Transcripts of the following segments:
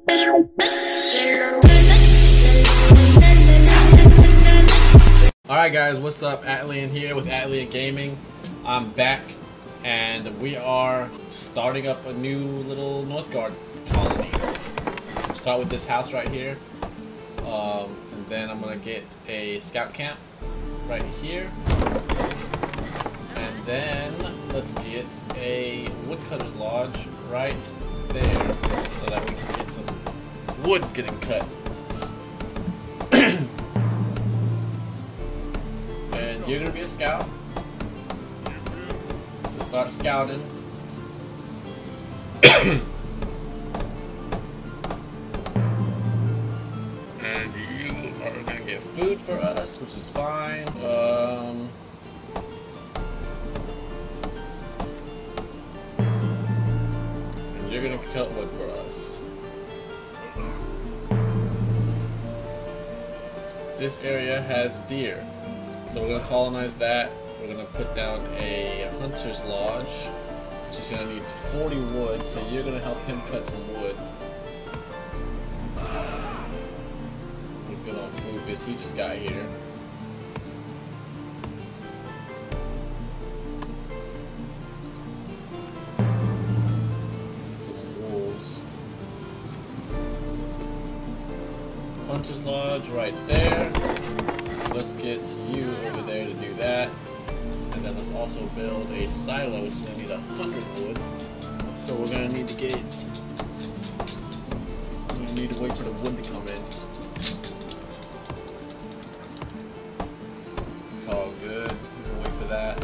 Alright guys, what's up? Atlian here with Atlian Gaming. I'm back and we are starting up a new little Northgard colony. We'll start with this house right here. And then I'm gonna get a scout camp right here. And then let's get a woodcutter's lodge right there so that we can get some wood getting cut. And you're gonna be a scout. So start scouting. And you are gonna get food for us, which is fine. And you're gonna cut wood for us. This area has deer, so we're gonna colonize that. We're gonna put down a hunter's lodge, which is gonna need 40 wood, so you're gonna help him cut some wood. We're good on food because he just got here. Some wolves. Hunter's lodge right there. Let's get you over there to do that. And then let's also build a silo, which is going to need 100 wood. So we're going to need to wait for the wood to come in. It's all good. We can wait for that.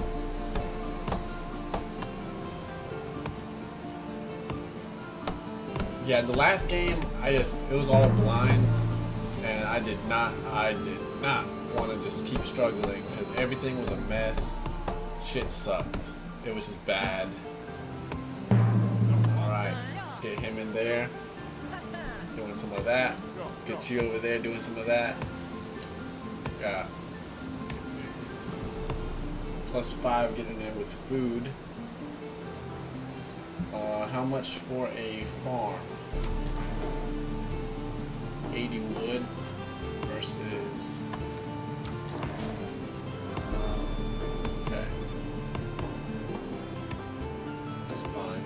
Yeah, the last game, it was all blind. And I did not want to just keep struggling because everything was a mess. Shit sucked. It was just bad. Alright, let's get him in there. Doing some of that. Get you over there doing some of that. Got +5 getting there with food. How much for a farm? 80 wood versus okay, that's fine.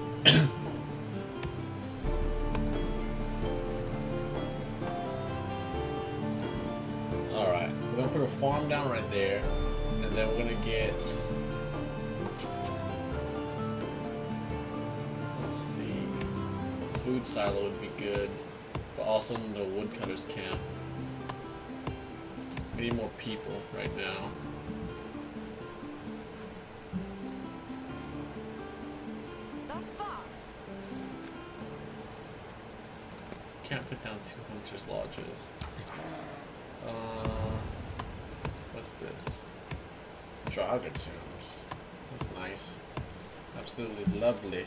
All right, we're gonna put a farm down right there, and then we're gonna get, let's see, a food silo would be good. But also in the woodcutters camp. We need more people right now. Can't put down 2 hunters' lodges. What's this? Draugr tombs. That's nice. Absolutely lovely.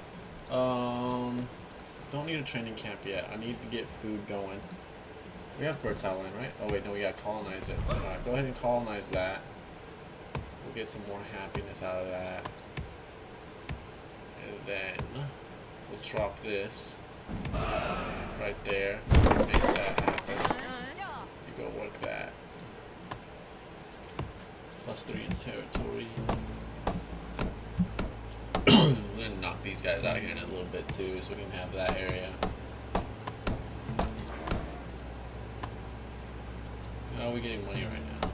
Don't need a training camp yet. I need to get food going. We have fertile land, right? Oh wait, no, we gotta colonize it. Alright, go ahead and colonize that. We'll get some more happiness out of that. And then we'll drop this right there. Make that happen. You go work that. +3 in territory. We're gonna knock these guys out here in a little bit too, so we can have that area. How are we getting money right now?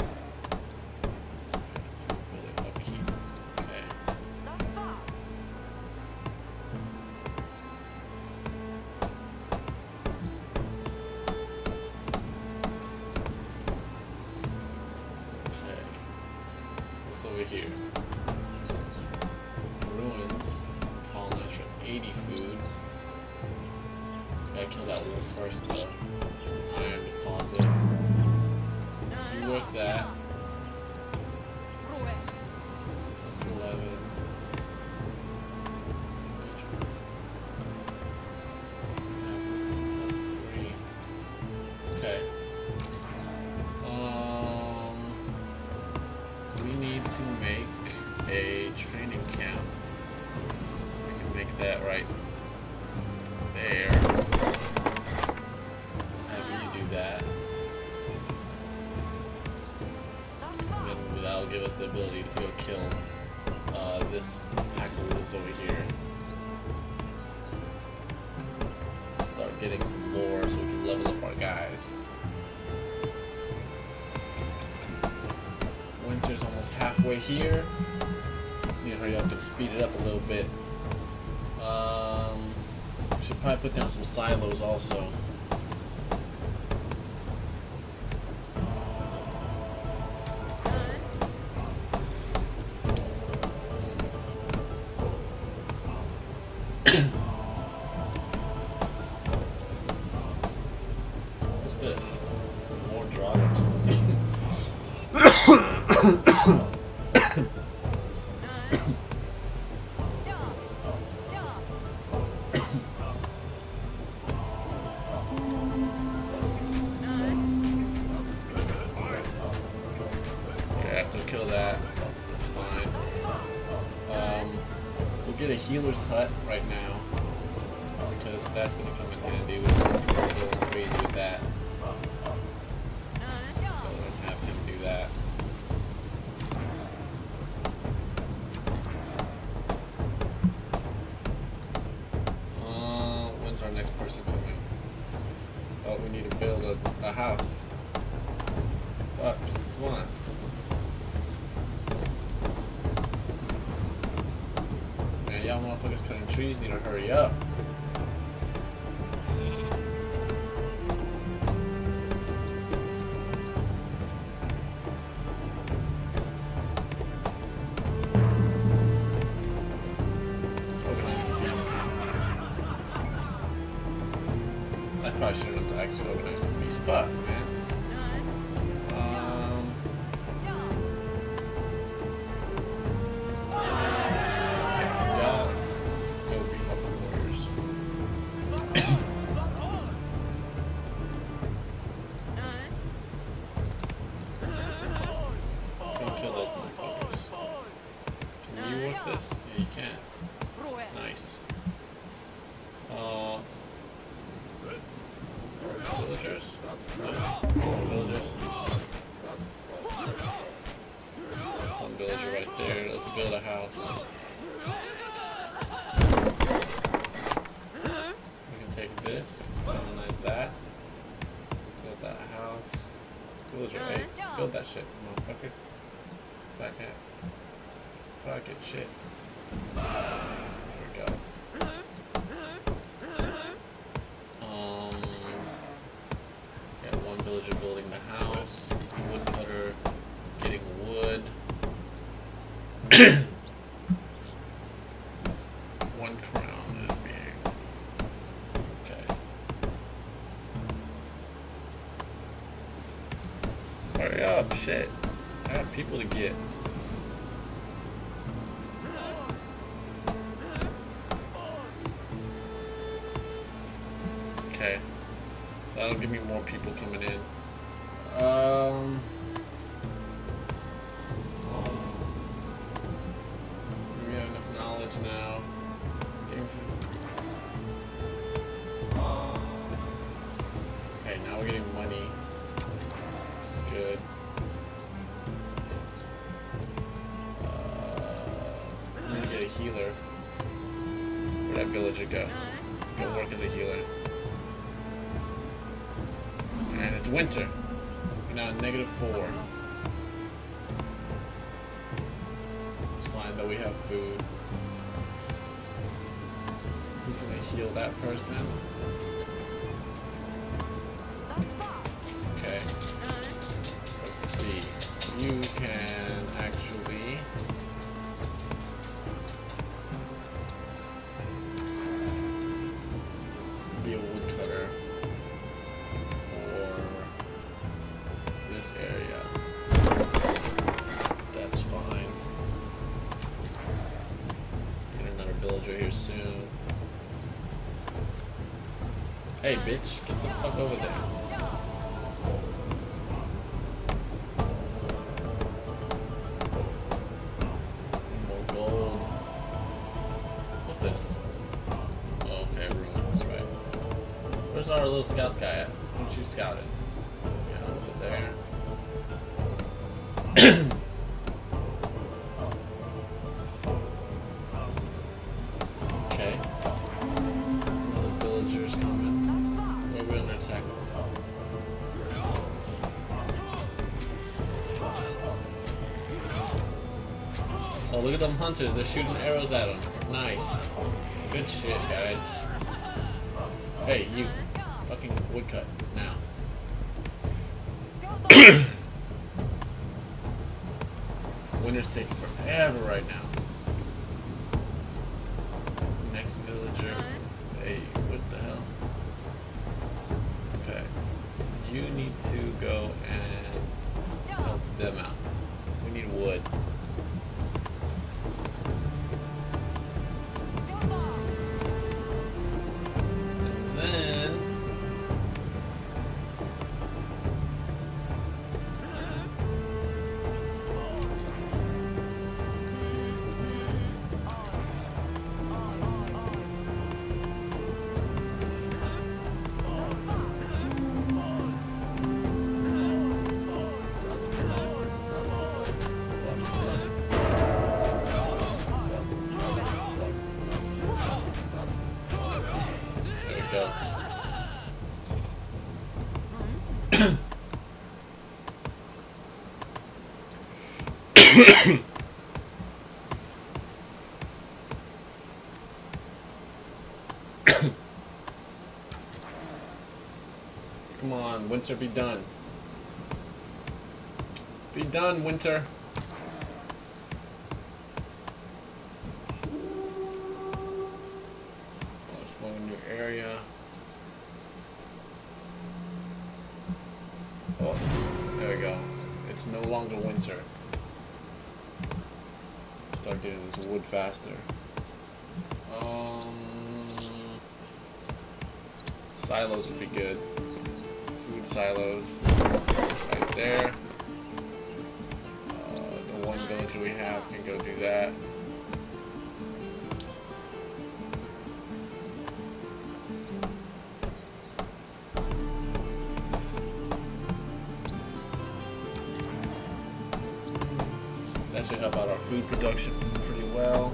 Building upkeep. Okay. Okay. What's over here? Ruins. Colonize for 80 food. Gotta kill that wolf first though. Some iron deposit. You work that. That's 11. Okay. We need to make a training camp. We can make that right there. give us the ability to go kill this pack of wolves over here. Start getting some lore so we can level up our guys. Winter's almost halfway here. Need to hurry up and speed it up a little bit. Should probably put down some silos also. What's this? More drawers. Kill that. That's fine. We'll get a healer's hut right now because that's gonna come in handy. We're going crazy with that. So I'm happy to do that. When's our next person coming? Oh, we need to build a house. Fuck, come on. Y'all motherfuckers cutting trees need to hurry up. Let's organize a feast. I probably shouldn't have actually organized the feast. Fuck, man. This? Yeah, you can. Nice. Villagers? No. Villagers? One villager right there. Let's build a house. We can take this, colonize that, build that house. Villager, hey, build that shit, motherfucker. Fat cat. Fuck it, shit. There we go. Got one villager building the house, woodcutter getting wood. One crown is being. Okay. Hurry up, shit. I have people to get. Okay, that'll give me more people coming in. We have enough knowledge now. Okay, now we're getting money. Good. I'm gonna get a healer. Where'd that villager go? Go work as a healer. And it's winter. We're now -4. It's fine though, we have food. Who's gonna heal that person? Okay. Let's see. You can actually be a woodcutter. Area. That's fine. Get another villager here soon. Hey, bitch, get the fuck over there. More gold. What's this? Oh, okay, ruins, right. Where's our little scout guy at? Who's she scouted? Yeah, over there. look at them hunters. They're shooting arrows at them. Nice. Good shit, guys. Hey, you. Fucking woodcut. Now. Winter's taking forever right now. Next villager. Hey, what the hell? Okay. You need to go and help them out. We need wood. And then go. Come on, Winter, be done. Be done, Winter. Let's go in a new area. Oh, there we go. It's no longer winter. Start getting this wood faster. Silos would be good. Food silos. Right there. The one villager we have can go do that. That should help out our food production pretty well.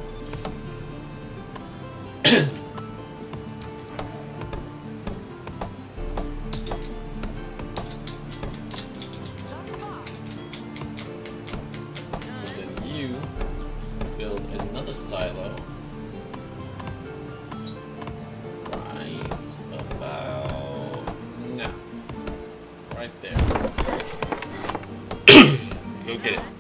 And then you build another silo. Right about now. Right there. Go get it.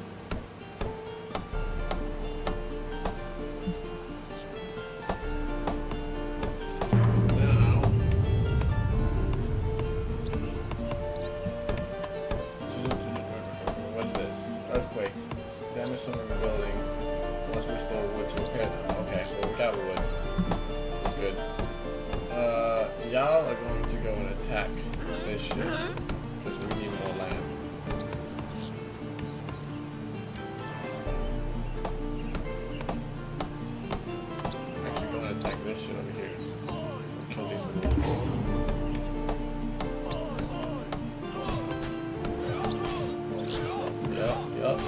Earthquake. Damage some of the building. Unless we store wood to repair them. Okay, well we got wood. Good. Y'all are going to go and attack this shit. Because we need more land. Actually, go and attack this shit over here. Kill these villagers. Yup.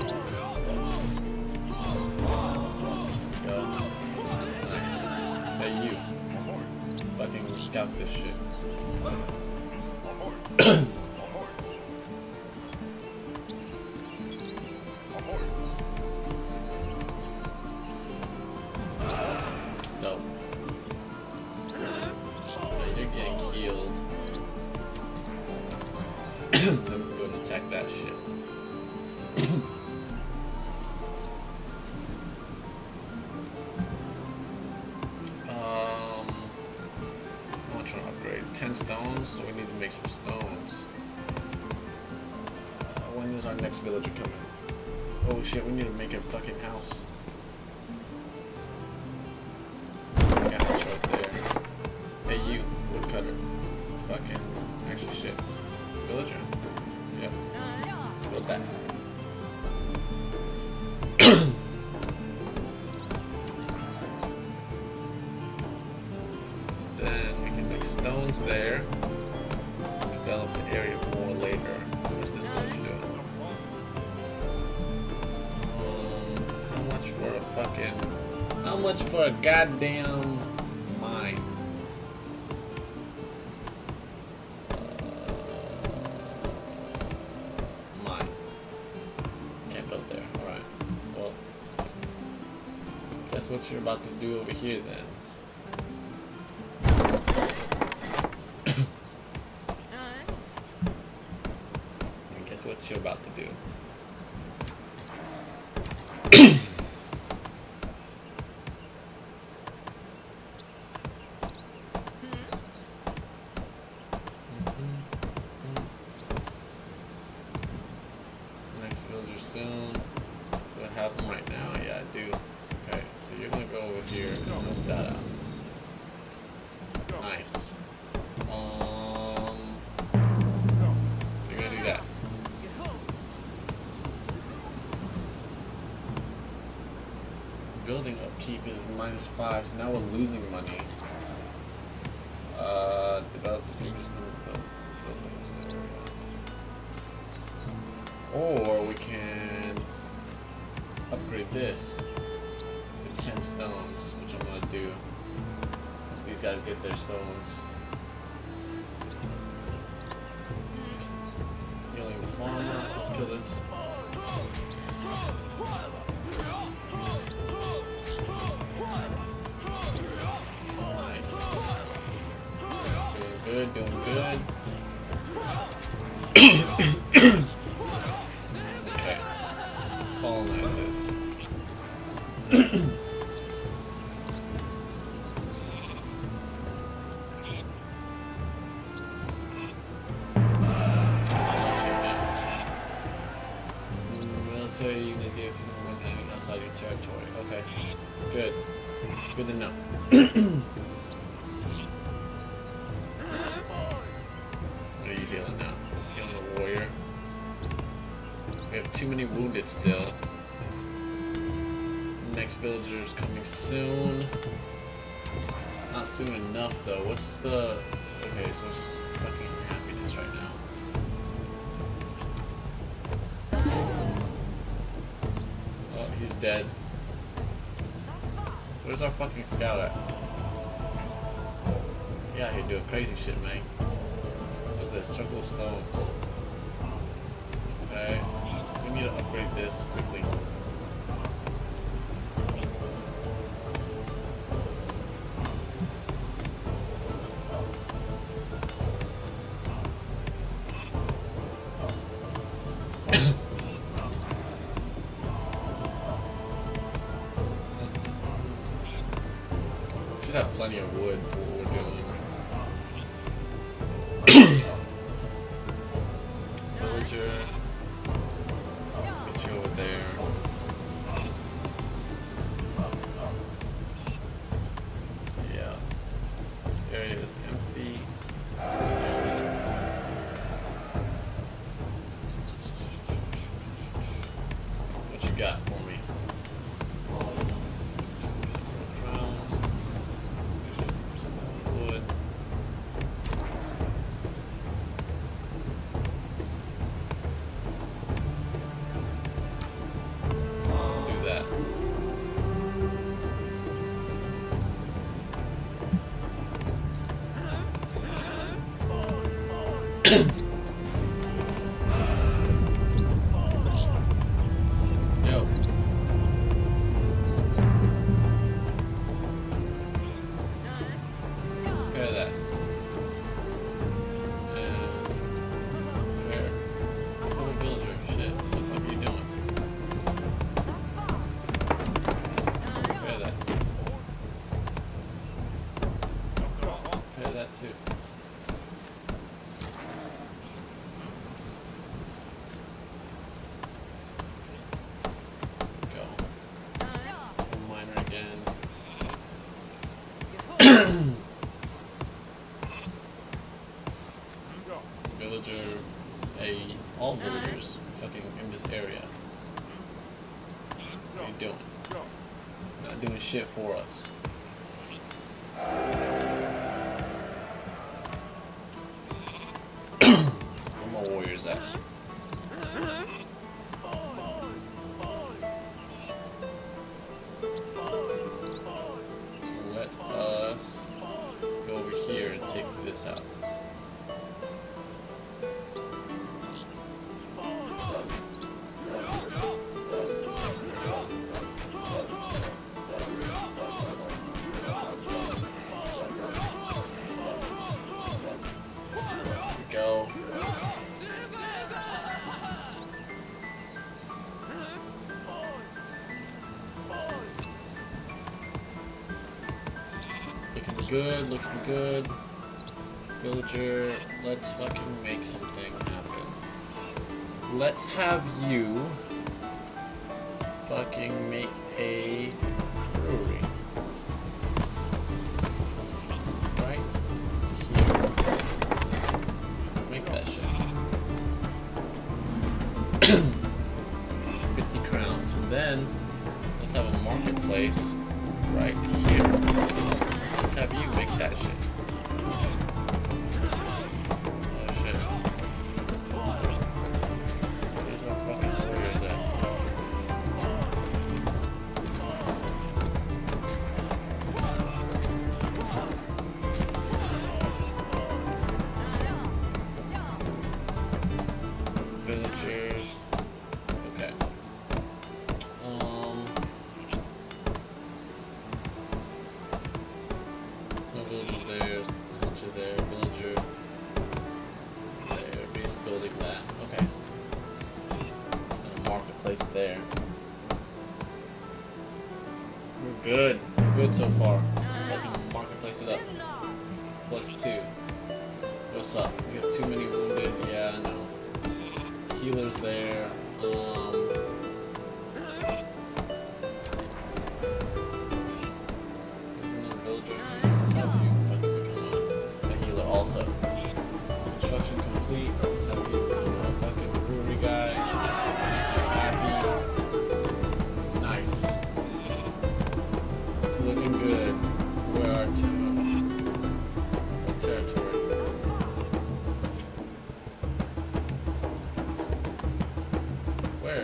Go. Nice. Hey, you. Fucking scout this shit. Dope. So you're getting healed. Then we go and attack that shit. I'm trying to upgrade 10 stones, so we need to make some stones. When is our next villager coming? Oh shit, we need to make a fucking house. Make a house right there. Hey you, woodcutter. Fucking, actually shit. Villager? Yep. Build that. Then we can make stones there. Develop the area more later. What's this villager doing? How much for a goddamn mine? Mine. Can't build there. Alright. Well, what you're about to do over here then. And guess what you're about to do. Next villager soon. Do I have them right now? Yeah, I do. Okay, so you're gonna go over here and move that out. Nice. So you're gonna do that. Building upkeep is -5, so now we're losing money. Develop the just or we can upgrade this with 10 stones, which I'm gonna do once these guys get their stones. Healing the farmer. Let's kill this. Nice. Doing good, doing good. Okay. Colonize this. Military units gave you one enemy outside your territory. Okay. Good. Good to know. What are you healing now? Healing a warrior. We have too many wounded still. Next villager is coming soon. Not soon enough though. What's the... Okay, so it's just fucking happiness right now. Oh, he's dead. Where's our fucking scout at? Yeah, you're doing crazy shit, man. What's this? Circle of stones. Okay. We need to upgrade this quickly. Should have plenty of wood for what we're doing. Villager. Get you over there. Yeah. This area is empty. What you got for me? Yo. Repair that. And repair. Kill a villager. Shit. What the fuck are you doing? Repair that. Repair that too. Villager, all villagers fucking in this area. What are you doing? Not doing shit for us. Where my warriors at? Let us go over here and take this out. good, looking good. Villager, let's fucking make something happen. Let's have you fucking make a brewery. Right here. Make that shit. 50 crowns. And then, let's have a marketplace right here. Let's have you make that shit. Villagers. Okay. No villagers there. Villager there. Villager there. Base building that. Okay. And a marketplace there. We're good. We're good so far. Fucking marketplace it up. +2. What's up? We got too many wounded. Yeah, I know. Healers there. Villager. Let's have you fucking become a healer also. Construction complete. Let's have you become a fucking brewery guy. Happy. Nice. Looking good. Where are you? What territory? Where?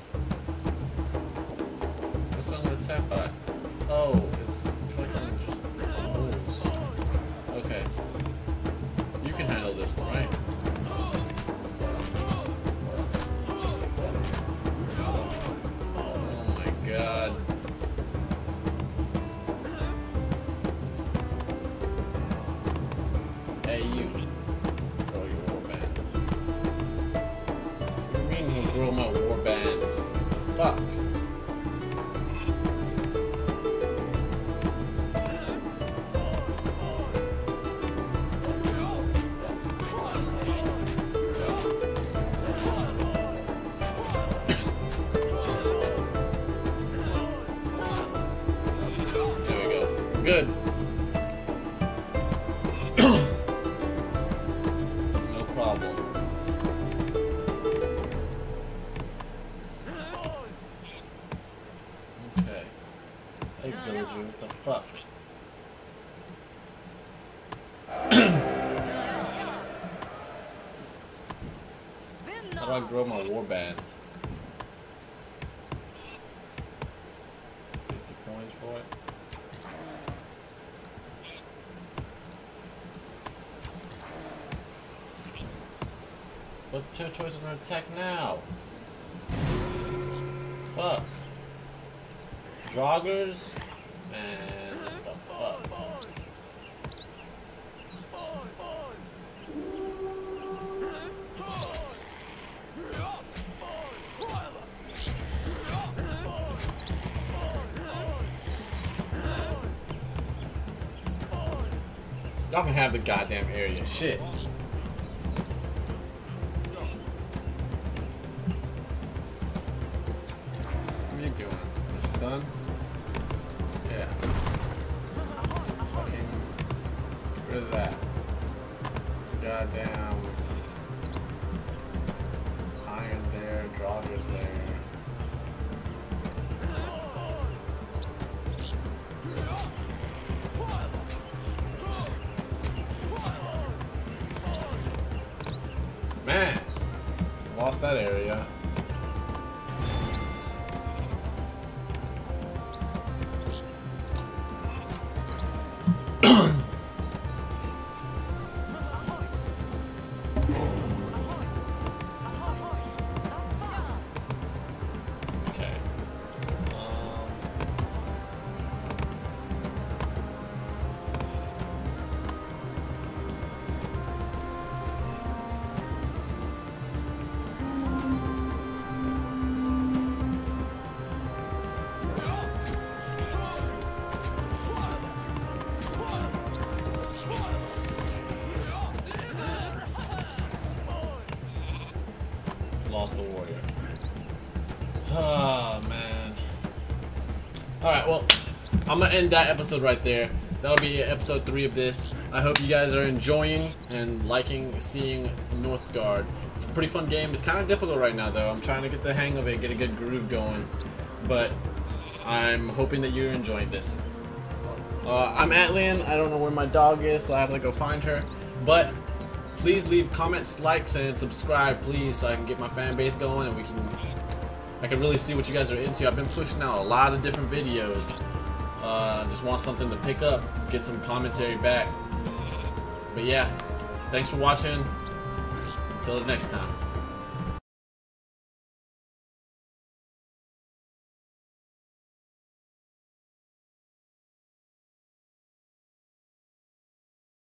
What's on the attack by? Oh, it's like on just moves. Okay. You can handle this one, right? Oh my god. Hey, you. Grow your warband. What do you mean he'll grow my warband? Fuck. There we go. Good. No problem. Okay. Hey, villager, what the fuck? How do I grow my warband? 50 coins for it? What territories are under attack now? Fuck. Joggers? Man, what the fuck? Y'all can have the goddamn area. Shit. What are you doing? Is it done? Yeah. Fucking get rid of that. Goddamn iron there, joggers there. Man, lost that area. Okay. lost a warrior. Oh, man. Alright, well, I'm going to end that episode right there. That'll be episode 3 of this. I hope you guys are enjoying and liking seeing Northgard. It's a pretty fun game. It's kind of difficult right now, though. I'm trying to get the hang of it, get a good groove going. But I'm hoping that you're enjoying this. I'm Atlian. I don't know where my dog is, so I have to go find her. But please leave comments, likes, and subscribe, please, so I can get my fan base going and I can really see what you guys are into. I've been pushing out a lot of different videos. Just want something to pick up, get some commentary back. But yeah, thanks for watching. Until the next time.